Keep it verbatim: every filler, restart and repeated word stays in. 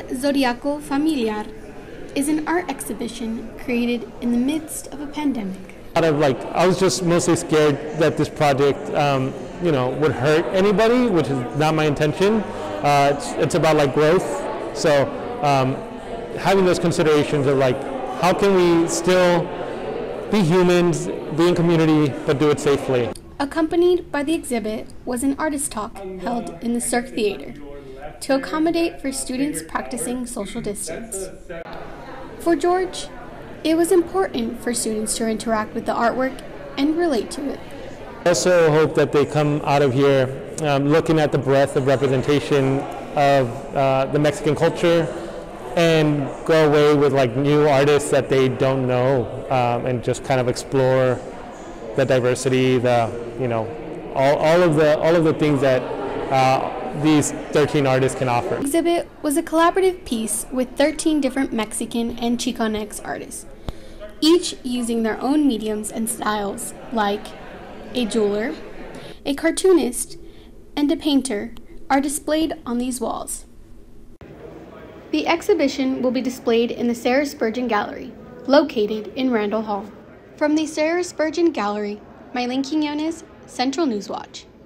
Zodiaco Familiar is an art exhibition created in the midst of a pandemic. Out of like, I was just mostly scared that this project, um, you know, would hurt anybody, which is not my intention. Uh, it's, it's about like growth. So um, having those considerations of like, how can we still be humans, be in community, but do it safely. Accompanied by the exhibit was an artist talk held in the Cirque Theater to accommodate for students practicing social distance. For George, it was important for students to interact with the artwork and relate to it. I also hope that they come out of here um, looking at the breadth of representation of uh, the Mexican culture and go away with like new artists that they don't know um, and just kind of explore the diversity, the you know, all, all of the all of the things that uh, these thirteen artists can offer. The exhibit was a collaborative piece with thirteen different Mexican and Chicanx artists, each using their own mediums and styles, like a jeweler, a cartoonist, and a painter are displayed on these walls. The exhibition will be displayed in the Sarah Spurgeon Gallery, located in Randall Hall. From the Sarah Spurgeon Gallery, Maylin Quiñones, Central News Watch.